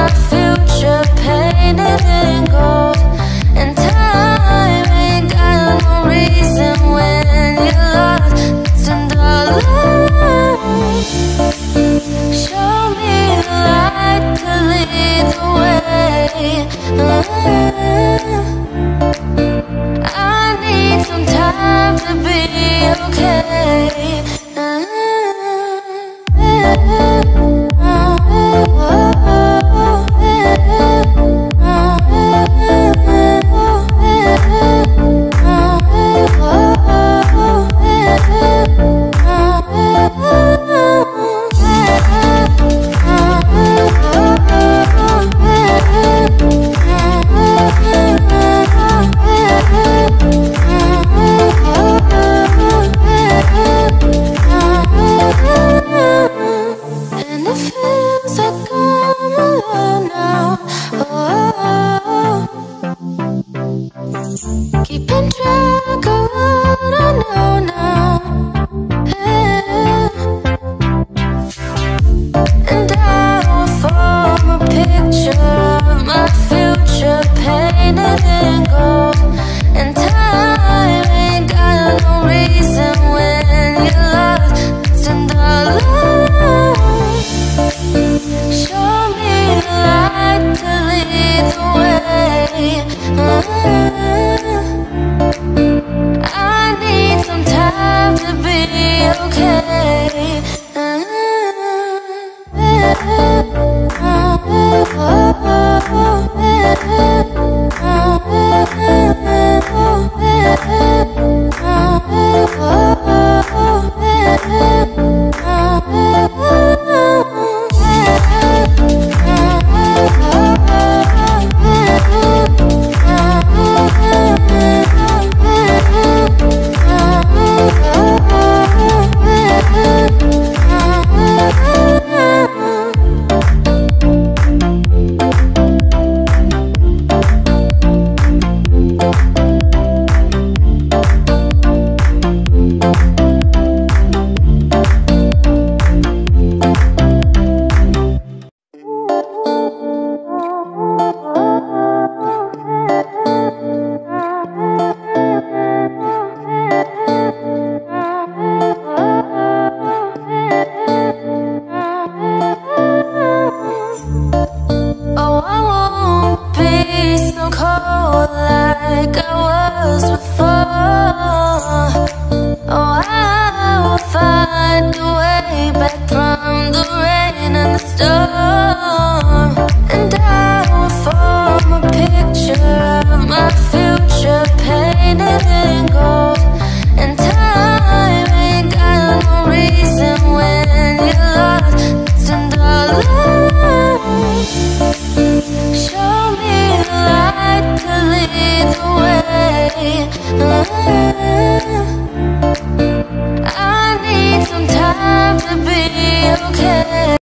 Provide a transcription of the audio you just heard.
my future painted in gold. And time ain't got no reason when you're lost in dollars. Show me the light to lead the way. I need some time to be okay. And it feels like I'm alone now. Oh, keeping track of what I know now. And I will form a picture of my future painted in gold. And time ain't got no reason when you're lost in dollars. Show me the light to lead the way. I need some time to be okay. Oh, I won't be so cold like I was before. Oh, I will find a way back from the rain and the storm. And I will form a picture of my future painted in gold. And time ain't got no reason